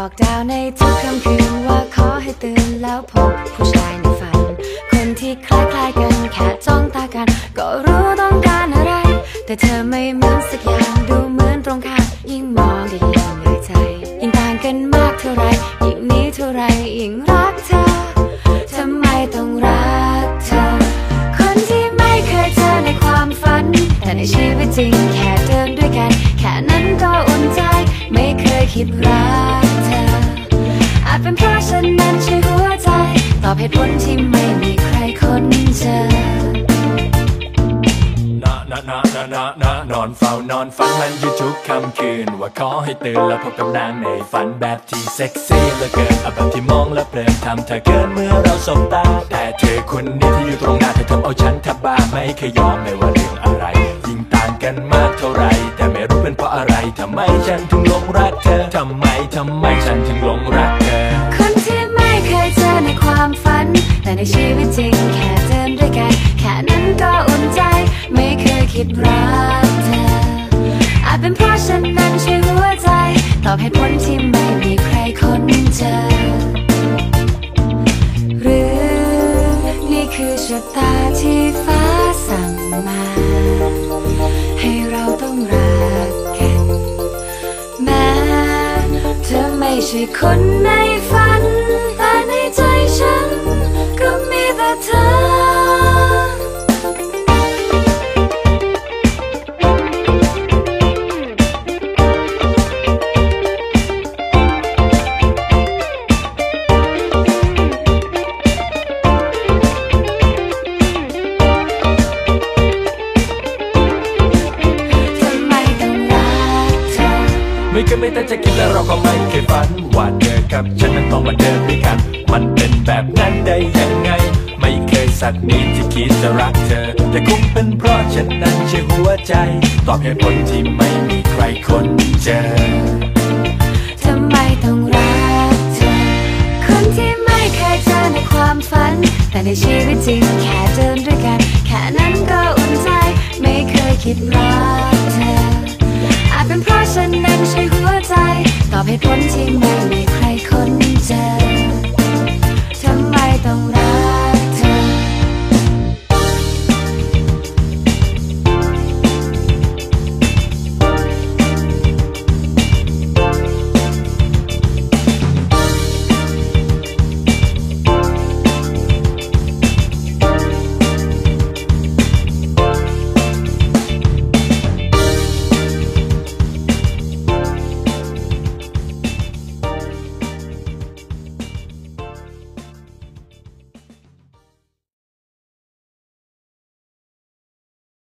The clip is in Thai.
บอกดาวในทุกค่ำคืนว่าขอให้ตื่นแล้วพบผู้ชายในฝันคนที่คล้ายๆกันแค่จ้องตากันก็รู้ต้องการอะไรแต่เธอไม่เหมือนสักอย่างดูเหมือนตรงข้ามยิ่งมองก็ยิ่งเหนื่อยใจยิ่งต่างกันมากเท่าไรยิ่งนี้เท่าไรยิ่งรักเธอทำไมต้องรักเธอคนที่ไม่เคยเจอในความฝันแต่ในชีวิตจริงแค่เดินด้วยกันแค่นั้นก็อุ่นใจไม่เคยคิดรักเธออาจเป็นเพราะฉันนั้นใช่หัวใจตอบเหตุผลที่ไม่มีใครค้นเจอนอนเฝ้านอนฝันมันอยู่ทุกค่ำคืนว่าขอให้ตื่นแล้วพบกับนางในฝันแบบที่เซ็กซี่เหลือเกินแบบที่มองแล้วเพลินทำเธอเกินเมื่อเราสบตาแต่เธอคนนี้ที่อยู่ตรงหน้าเธอทำเอาฉันแทบบ้าไม่เคยยอมไม่ว่าเรื่องอะไรยิ่งต่างกันมากเท่าไรแต่ไม่รู้เป็นเพราะอะไรทำไมฉันถึงหลงรักเธอทำไมฉันถึงหลงรักเธอคนที่ไม่เคยเจอในความฝันแต่ในชีวิตจริงแค่เดินด้วยกันแค่นั้นก็อุ่นใจไม่เคยคิดรักเธออาจเป็นเพราะฉันนั้นใช่หัวใจตอบเหตุผลที่ไม่มีใครค้นเจอหรือนี่คือชะตาที่ฟ้าสั่งมาให้เราต้องรักกันแม้เธอไม่ใช่คนในฝันแต่ในใจฉันก็มีแต่เธอไม่เคยไม่ตั้งใจคิดและเราก็ไม่เคยฝันว่าเธอกับฉันนั้นต้องมาเดินด้วยกันมันเป็นแบบนั้นได้ยังไงไม่เคยสักนิดที่คิดจะรักเธอแต่คงเป็นเพราะฉันนั้นใช่หัวใจตอบเหตุผลที่ไม่มีใครค้นเจอทำไมต้องรักเธอคนที่ไม่เคยเจอในความฝันแต่ในชีวิตจริงแค่เดินด้วยกันแค่นั้นก็อุ่นใจไม่เคยคิดรักเธออาจเป็นเพราะฉันนั้นใช่หัวใจตอบเหตุผลที่